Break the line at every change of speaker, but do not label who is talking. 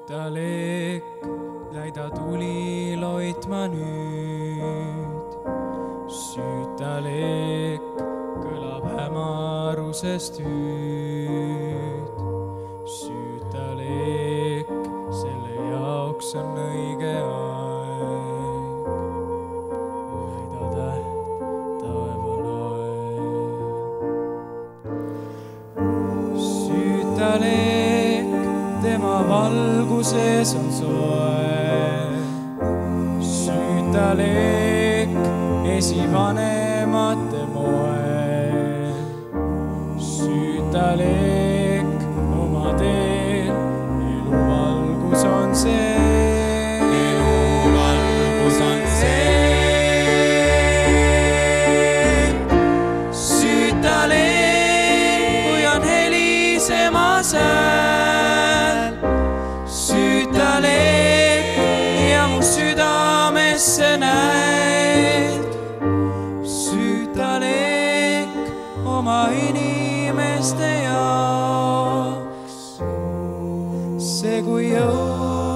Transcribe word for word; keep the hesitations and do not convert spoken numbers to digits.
süütalek, läida tuli loitma nüüd. Süütalek kõlab hämarusest hüüd. Süütalek, selle jaoks on õige aeg. Läida täht taeval aeg. Süütalek, tema valguses on soe. Süütalek, esivanemate moel. Süütalek, oma teel, elu valgus on see. Elu valgus on see. Süütalek, kui on helisema sääl. Süütalek, ja mu südamesse näed. Süütalek, oma inimeste jaoks. See kui jõud